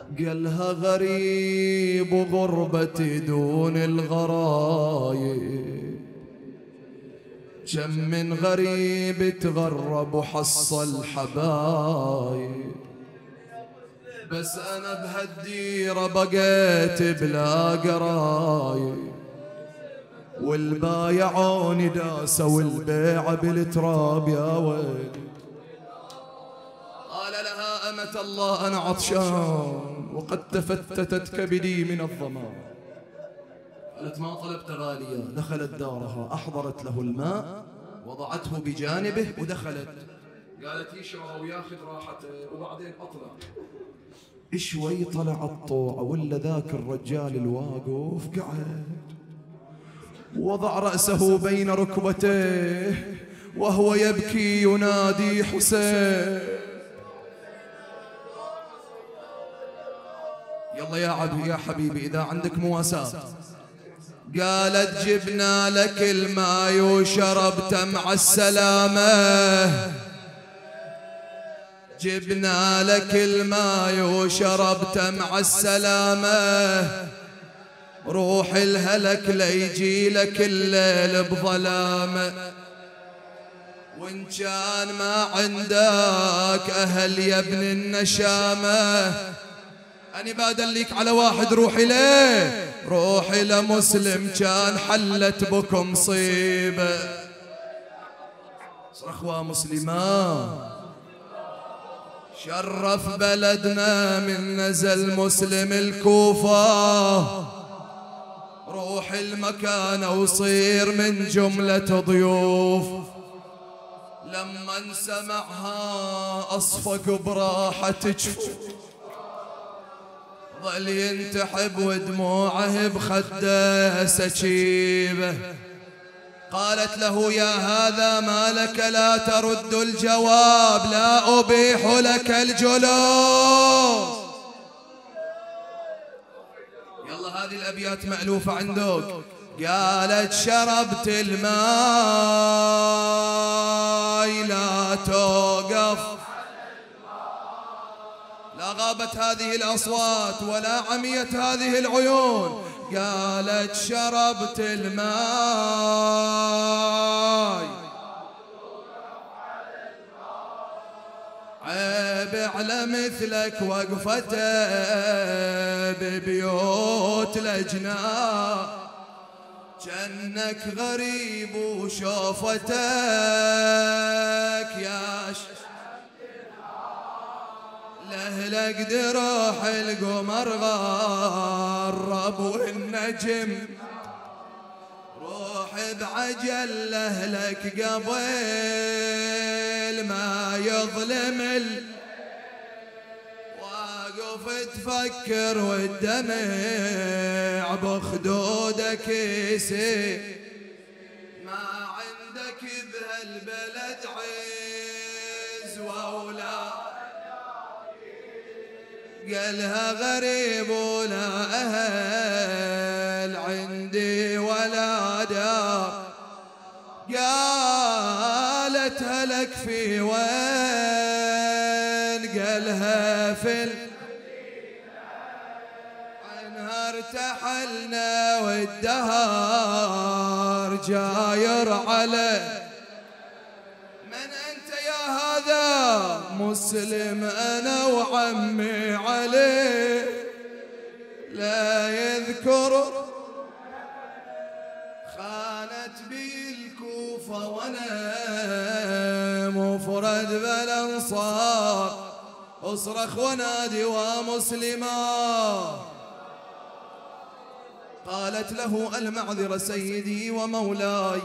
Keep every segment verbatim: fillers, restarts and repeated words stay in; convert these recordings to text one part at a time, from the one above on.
قالها غريب وغربتي دون الغرايب، كم من غريب تغرب وحصل حبايب، بس أنا بهالديرة بقيت بلا قرايب، والبايعون داسوا البيع بالتراب يا ويلي. قال لها أمة الله أنا عطشان وقد تفتتت كبدي من الظما. قالت ما طلبت غالية. دخلت دارها أحضرت له الماء وضعته بجانبه ودخلت. قالت يشرب وياخذ راحته وبعدين أطلع. شوي طلع الطوع ولا ذاك الرجال الواقف قعد وضع رأسه بين ركبتيه وهو يبكي ينادي حسين. يلا يا عبد يا حبيبي إذا عندك مواساة. قالت جبنا لك الماء وشربت مع السلامة، جبنا لك الماء وشربت مع السلامة، روح الهلك ليجي لك الليل بظلامه، وإن كان ما عندك أهل يا ابن النشامة أنا بدليك على واحد روحي ليه، روحي لمسلم كان حلت بكم مصيبة. صرخوا مسلمان شرف بلدنا من نزل مسلم الكوفة، روح المكان وصير من جملة ضيوف. لما سمعها أصفق براحة جفوف، ظل ينتحب ودموعه بخده سكيبه. قالت له يا هذا ما لك لا ترد الجواب، لا أبيح لك الجلوس. يلا هذه الأبيات مألوفة عندك. قالت شربت الماء لا توقف، لا غابت هذه الأصوات ولا عميت هذه العيون. قالت شربت الماء عيب على مثلك وقفته ببيوت لجنا، جنك غريب وشوفتك يا لهلك دروح القمر غرب والنجم، روح بعجل لهلك قبل ما يظلم ال واقف تفكر والدمع بخدودك يسيل، ما عندك بهالبلد عزوة ولا قالها غريب ولا أهل عندي ولا دار. قالت هلك في وين؟ قالها في عنها ارتحلنا والدهر جاير عليه. من أنت يا هذا؟ مسلم أنا وعمي علي، لا يذكر خانت بي الكوفة وانا مفرد بالانصار، اصرخ ونادي ومسلما. قالت له المعذرة سيدي ومولاي،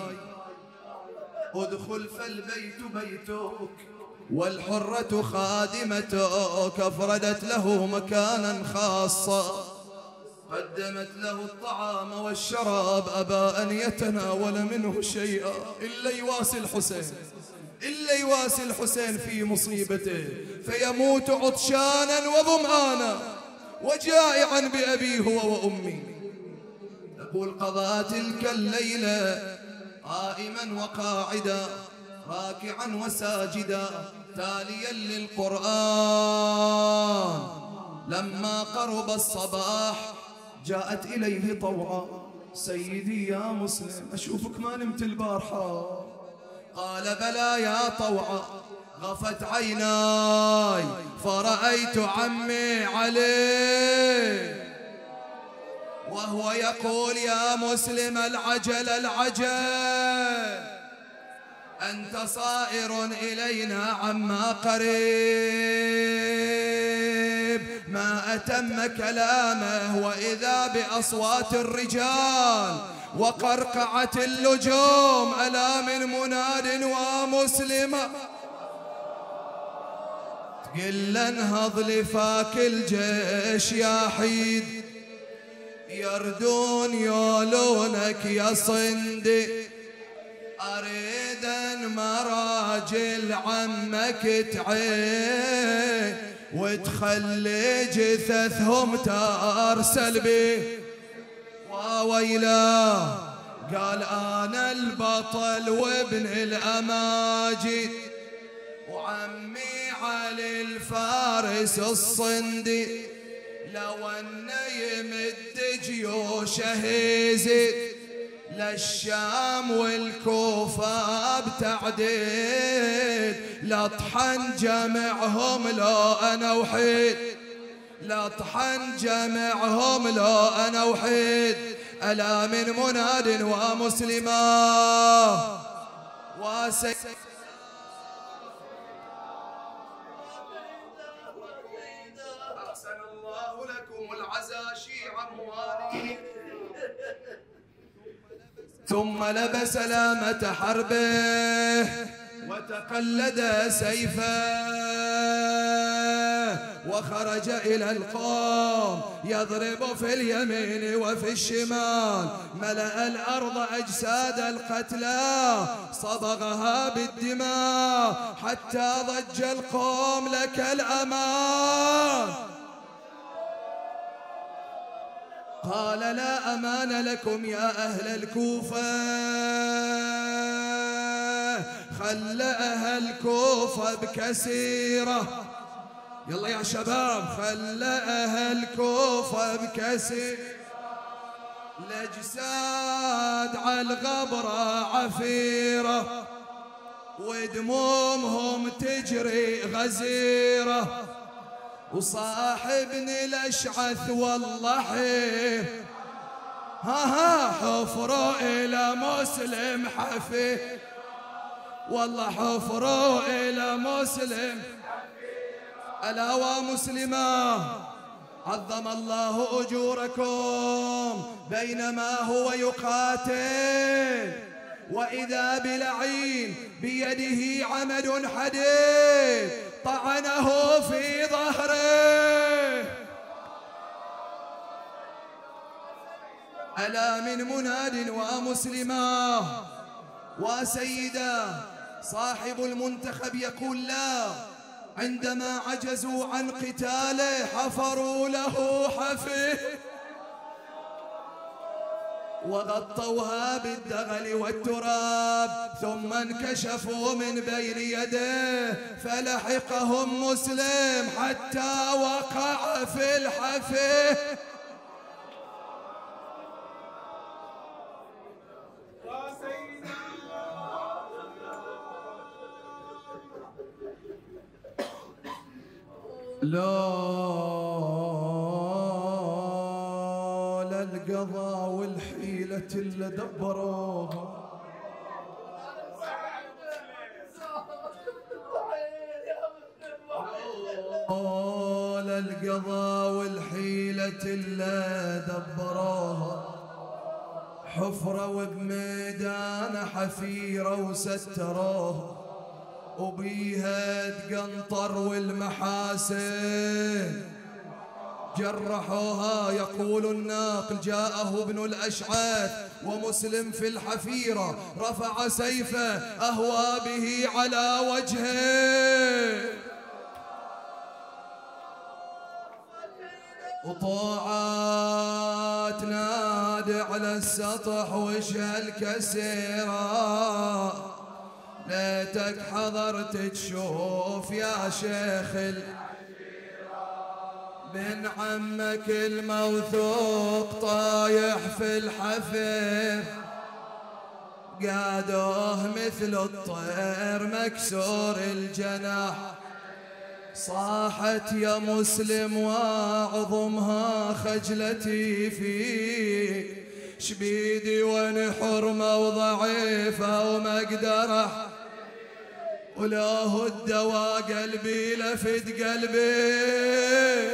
ادخل فالبيت بيتك والحرة خادمتك. افردت له مكانا خاصا، قدمت له الطعام والشراب، أبى أن يتناول منه شيئا إلا يواسي الحسين، إلا يواسي الحسين في مصيبته، فيموت عطشانا وظمآنا وجائعا بأبيه هو وأمي. تقول قضى تلك الليلة قائما وقاعدا، راكعا وساجدا، تاليا للقرآن. لما قرب الصباح جاءت إليه طوعا: سيدي يا مسلم أشوفك ما نمت البارحة. قال: بلى يا طوعا. غفت عيناي فرأيت عمي علي وهو يقول: يا مسلم العجل العجل، أنت صائر إلينا عما قريب. ما أتم كلامه وإذا بأصوات الرجال وقرقعة اللجوم: ألا من مناد ومسلمة قل انهض لفاك الجيش يا حيد، يردون يولونك يا صندي، أريد أن مراجل عمك تعين وتخلي جثثهم ترسل بي. وويلاه قال: أنا البطل وابن الأماجد وعمي علي الفارس الصندي، لو أنه يمد جيوشه يزيد للشام والكوفة بتعديد، لطحن جمعهم لو أنا وحيد، لطحن جمعهم لو أنا وحيد. ألا من مناد ومسلمة وسيد أحسن الله لكم العزا شيع أموالي. ثم لبس لامة حربه وتقلد سيفه وخرج إلى القوم يضرب في اليمين وفي الشمال، ملأ الأرض أجساد القتلى صبغها بالدماء حتى ضج القوم: لك الأمان. قال: لا أمان لكم يا أهل الكوفة، خل أهل الكوفة بكسيرة. يلا يا شباب، خل أهل الكوفة بكسيرة، الأجساد على الغبرة عفيرة ودمومهم تجري غزيرة، وصاحبني الأشعث والله حيف، ها ها حفروا إلى مسلم حفي، والله حفروا إلى مسلم. ألا ومسلمة عظم الله أجوركم بينما هو يقاتل، وإذا بلعين بيده عمد حديد طعنه في ظهره. ألا من مناد ومسلمة وسيدة صاحب المنتخب يقول: لا، عندما عجزوا عن قتاله حفروا له حفي وغطوها بالدغل والتراب، ثم انكشفوا من بين يديه فلحقهم مسلم حتى وقع في الحفي. لا القضاء والحيلة اللي دبروها، لا القضاء والحيلة اللي دبروها، حفرة وبميدان حفيرة وستروها وبيها تقنطر والمحاسن جرحوها. يقول الناقل: جاءه ابن الأشعث ومسلم في الحفيرة، رفع سيفه أهوى به على وجهه، وطاعات نادى على السطح وش هالكسيرة، ليتك حضرت تشوف يا شيخ. بن عمك الموثوق طايح في الحفر، قادوه مثل الطير مكسور الجناح. صاحت يا مسلم واعظمها خجلتي فيك، شبيدي وانا حرمة وضعيفة وما اقدر، ولاه الدواء قلبي لفت قلبي،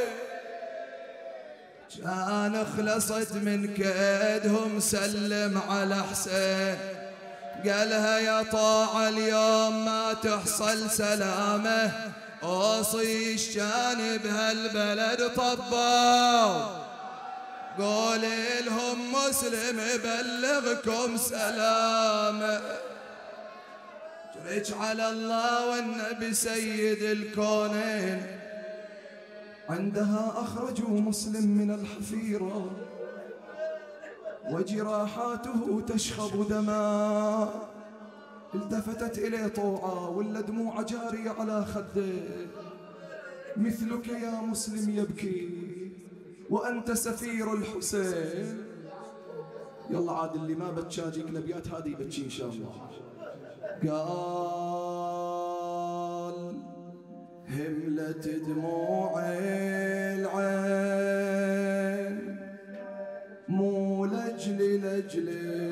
كان خلصت من كيدهم سلم على حسين. قالها يا طاعة اليوم ما تحصل سلامه، اوصيش كان بهالبلد طباو، قول لهم مسلم بلغكم سلامه. جريت على الله والنبي سيد الكونين، عندها أخرجوا مسلم من الحفيرة وجراحاته تشخب دماء. التفتت إليه طوعة ولا دموع جارية على خده، مثلك يا مسلم يبكي وأنت سفير الحسين. يلا عاد اللي ما بتشاجيك الأبيات هذه يبكي إن شاء الله. قال هملت دموع العين مو لجل لجل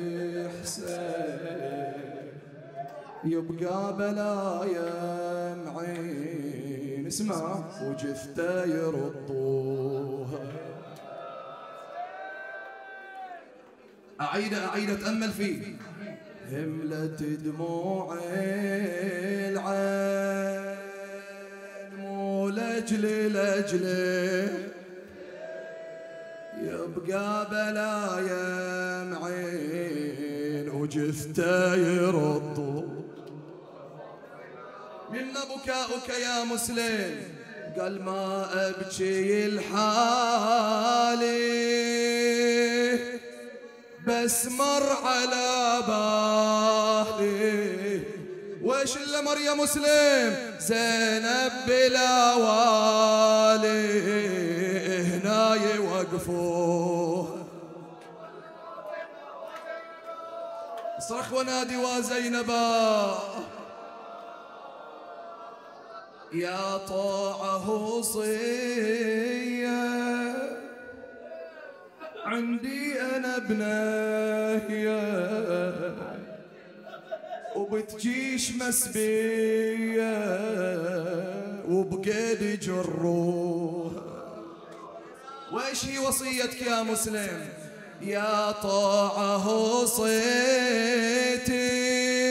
حسين، يبقى بلايا معين اسمع وجثته يرضوها. أعيد أعيد أتأمل فيه. هملت دموع العين مو لجل لجل، يبقى بلايا معين وجثته يرضو. منا بكاؤك يا مسلم؟ قال ما أبكي الحالي بس مر على بالي. وش اللي مر يا مسلم؟ زينب بلا والي هنا يوقفوه. صرخ ونادي وزينبا يا طاعة وصية عندي أنا بناية وبتجيش مسبية وبقيد جروها. وإيش هي وصيتك يا مسلم؟ يا طاعة وصيتي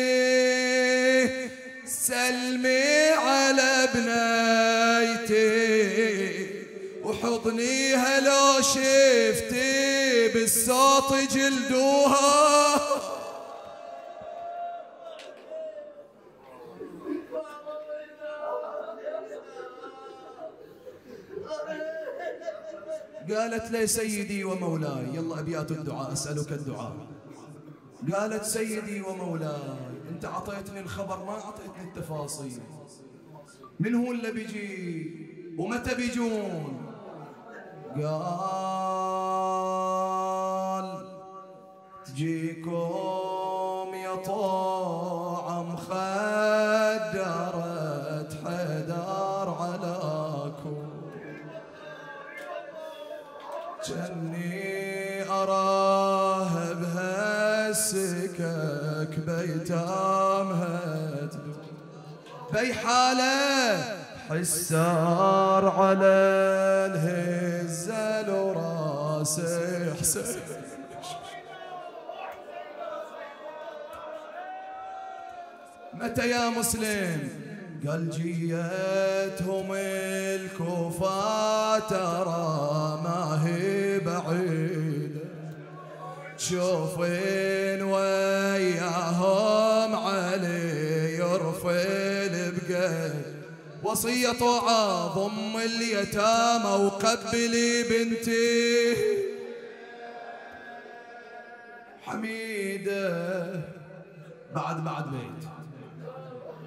سلمي على بنايتي وحضنيها لو شفتي بالصوت جلدوها. قالت لي سيدي ومولاي، يلا أبيات الدعاء أسألك الدعاء. قالت سيدي ومولاي أنت عطيتني الخبر ما عطيتني التفاصيل، من هو اللي بيجي ومتى بيجون؟ قال تجيكم يا طاعة مخدرة حدار علىكم، جني أراه بهالسكك بيتامها بي حاله حسار على الهزل وراسه حسين. متى يا مسلم؟ قال جيتهم الكوفة ترى ما هي بعيدة، تشوفين وياهم علي يرفل بقلب. وصية طاعة ضم اليتامى وقبلي بنتي حميدة. بعد بعد بيت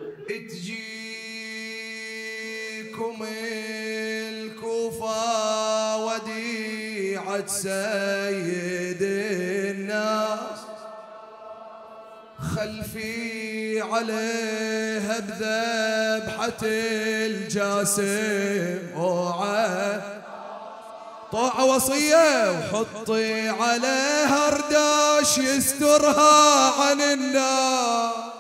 تجيكم الكوفة شريعة سيد الناس خلفي عليها بذبحة الجاسم وعد طاعة وصية وحطي عليها رداش يسترها عن الناس